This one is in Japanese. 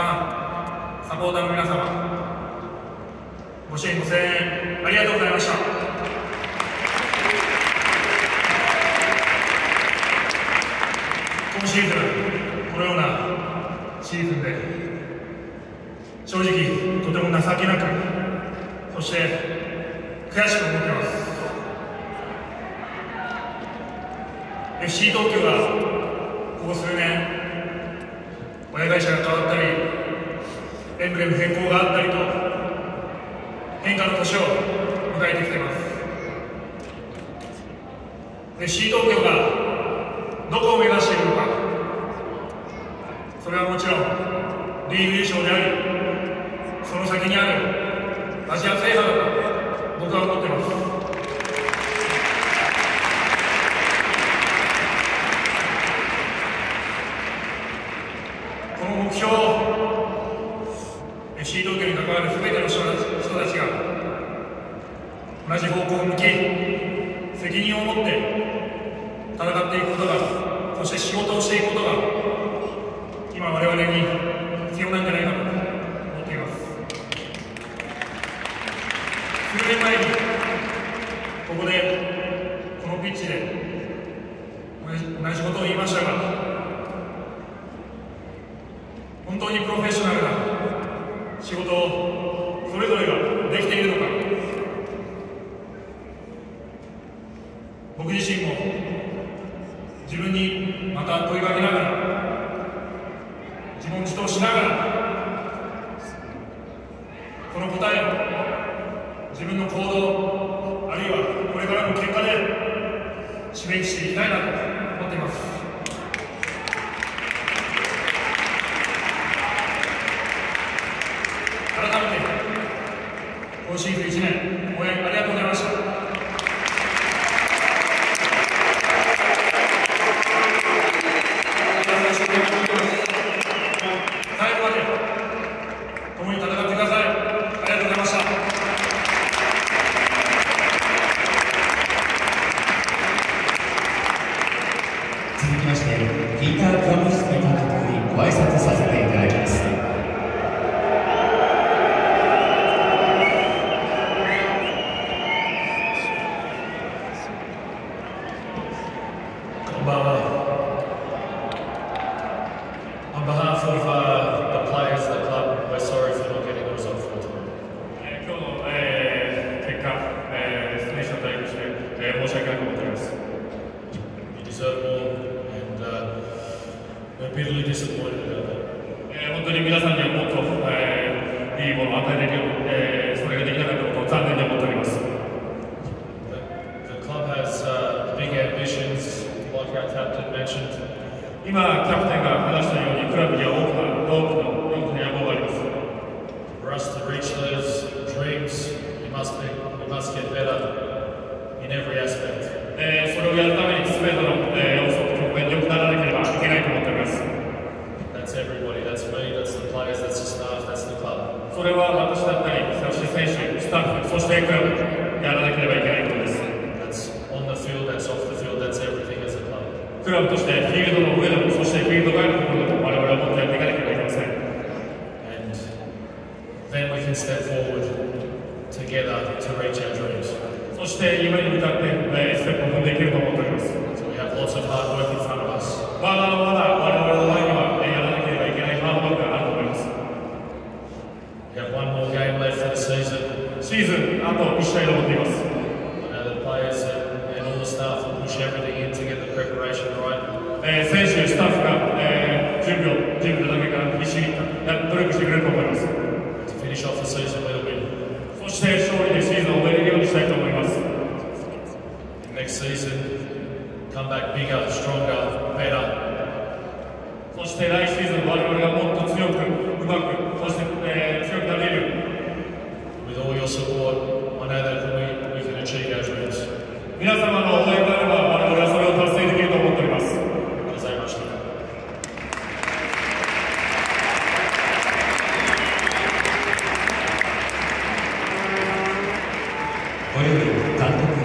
ァン、サポーターの皆様、ご支援ご声援ありがとうございました。今シーズン、このようなシーズンで正直とても情けなく、そして悔しく思っています。 FC 東京がここ数年親会社が変わったりエンブレム変更があったりと変化の年を迎えてきています。 FC 東京がどこを目指しているのか、それはもちろんリーグ優勝であり、その先にあるアジア制覇だと僕は思っています。この目標を FC 東京に関わる全ての人たちが同じ方向を向き、責任を持って戦っていくことが、そして仕事をしていくことが今我々に必要なんじゃないかと思っています。数年前にここでこのピッチで同じことを言いましたが、本当にプロフェッショナルな仕事をそれぞれができているのか、僕自身も自分にまた問いかけながら、自問自答しながら、この答えを自分の行動、あるいはこれからの結果で示していきたいなと思っています。改めて今シーズン1年応援ありがとうございました。最後まで共に戦ってください。ありがとうございました。 続きましてピーター・クラムスキー監督にご挨拶させていただきます。 こんばんは。On behalf of the players of the club, we're sorry for not getting the result for the tournament. 今日の結果、出演者に対して申し訳なく思っています。 You deserve more, and we're bitterly disappointed about that. 本当に皆さんにはもっといいものを与えれるよう、それができなかったことを残念に思っております。 The club has big ambitions, like our captain mentioned. 今、キャプテンが話したように、クラブには大きな野望があります。 For us to reach those dreams, we must get better in every aspect. それをやるために全ての要素、局面に良くならなければいけないと思っております。 That's everybody. That's me. That's the players. That's the staff. That's the club. それは私だったり、そして選手、スタッフ、そしてクラブ、やらなければいけないことです。 That's on the field. That's off the field. That's everything as a club. クラブとしてフィールドの上でも、そしてフィールド外のところでも、我々はもっとやっていかなければいけません。 And then we can step forward together to reach our dreams. そして夢に向かってステップを踏んでいけると思っております。 So we have lots of hard work in front of us. まだまだ我々の前にはやらなければいけないハードワークがあると思います。 We have one more game left for the season. シーズンあと1試合と思っています。 I know the players and all the staff will push everything in to get the preparation right. 選手、スタッフが準備のだけから必死に努力してくれると思います。 To finish off the season with a win. そして勝利でシーズンを終えれるようにしたいと思います。 Next season, come back bigger, stronger, better. そして来シーズン我々がもっと強く、うまく、そして強くなれる。 With all your support, I know that we can achieve our dreams. 皆様の応援があれば我々はそれを達成できると思っております。 ありがとうございました。 これより監督